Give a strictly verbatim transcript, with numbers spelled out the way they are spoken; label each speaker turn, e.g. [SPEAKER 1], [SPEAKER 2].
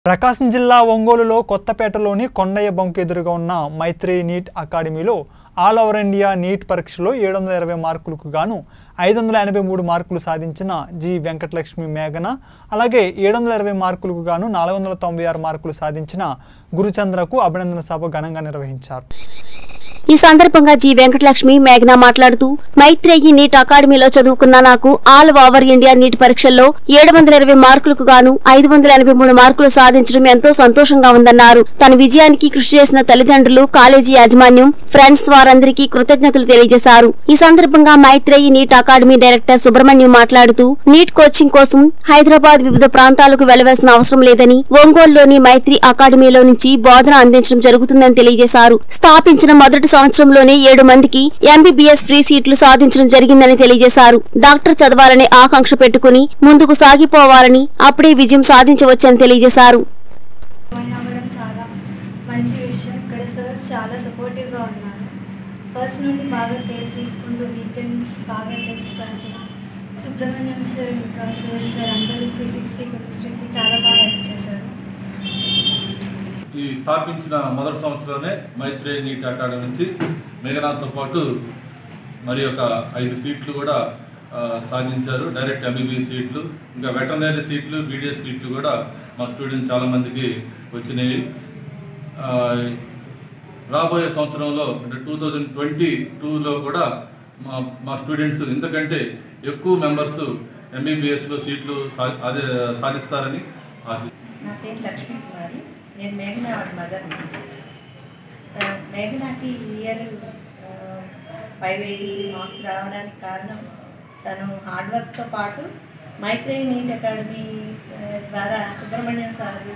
[SPEAKER 1] ప్రకాశం జిల్లా ఒంగోలులో కొత్తపేటలోని కొండయ్య బంకు ఎదురుగా ఉన్న మైత్రి నీట్ అకాడమీలో ఆల్ ఓవర్ ఇండియా నీట్ పరీక్షలో ఏడు వందల ఇరవై మార్కులకు గాను ఐదు వందల ఎనభై మూడు మార్కులు సాధించిన జి వెంకటలక్ష్మి మేఘన అలాగే ఏడు వందల ఇరవై మార్కులకు గాను నాలుగు వందల తొంభై ఆరు మార్కులు సాధించిన గురుచంద్రకు అభినందన సభ ఘనంగా నిర్వహించారు।
[SPEAKER 2] ఈ సందర్భంగా జి వెంకటలక్ష్మి మేఘన మాట్లాడుతూ మైత్రేయి నీట్ అకాడమీలో చదువుకున్న నాకు ఆల్ ఓవర్ ఇండియా నీట్ పరీక్షల్లో ఏడు వందల ఇరవై మార్కులకు గాను ఐదు వందల ఎనభై మూడు మార్కులు సాధించడం ఎంతో సంతోషంగా ఉందన్నారు। తన విజయానికి కృషి చేసిన తల్లిదండ్రులు, కాలేజీ యాజమాన్యం, ఫ్రెండ్స్ వారందరికీ కృతజ్ఞతలు తెలియజేశారు। ఈ సందర్భంగా Maitreyi NEET academy director Subrahmanyam మాట్లాడుతూ నీట్ కోచింగ్ కోసం హైదరాబాద్ వివిధ ప్రాంతాలకు వెళ్లవలసిన అవసరం లేదని ఒంగోలులోని మైత్రి అకాడమీలో నుంచి బోధన అందించడం జరుగుతుందని తెలియజేశారు। స్థాపించిన మొదటి సంవత్సరంలోనే ఏడు మందికి ఎంబీబీఎస్ ఫ్రీ సీట్లు సాధించడం జరిగిందని తెలియజేశారు। డాక్టర్ చదవాలనే ఆకాంక్ష పెట్టుకుని ముందుకు సాగిపోవాలని అప్పుడే విజయం సాధించవచ్చని తెలియజేశారు।
[SPEAKER 3] ఫస్ట్ నుండి బాగా కేర్ తీసుకుంటూ వీకెండ్స్ బాగా టెస్ట్ పెడితే సుబ్రహ్మణ్యం సార్ ఇంకా సురేష్ సార్ అందరూ ఫిజిక్స్కి కెమిస్ట్రీకి చాలా బాగా హెల్ప్ చేశారు।
[SPEAKER 4] ఈ స్థాపించిన మొదటి సంవత్సరంలోనే మైత్రి నీట్ అకాడమీ నుంచి మేఘనాతో పాటు మరి ఒక ఐదు సీట్లు కూడా సాధించారు। డైరెక్ట్ ఎంబీబీఎస్ సీట్లు, ఇంకా వెటర్నరీ సీట్లు, బీడీఎస్ సీట్లు కూడా మా స్టూడెంట్ చాలామందికి వచ్చినాయి। రాబోయే సంవత్సరంలో అంటే టూ థౌజండ్ ట్వంటీ టూలో కూడా మా మా స్టూడెంట్స్ ఇంతకంటే ఎక్కువ మెంబర్స్ ఎంబీబీఎస్లో సీట్లు సా అదే సాధిస్తారని ఆశ।
[SPEAKER 5] నా పేరు లక్ష్మీ కుమారి, నేను మేఘనా మదర్। మేఘనాకి ఈ year five eighty three marks రావడానికి కారణం తను హార్డ్ వర్క్తో పాటు మైత్రేయి నీట్ అకాడమీ ద్వారా సుబ్రహ్మణ్యం సార్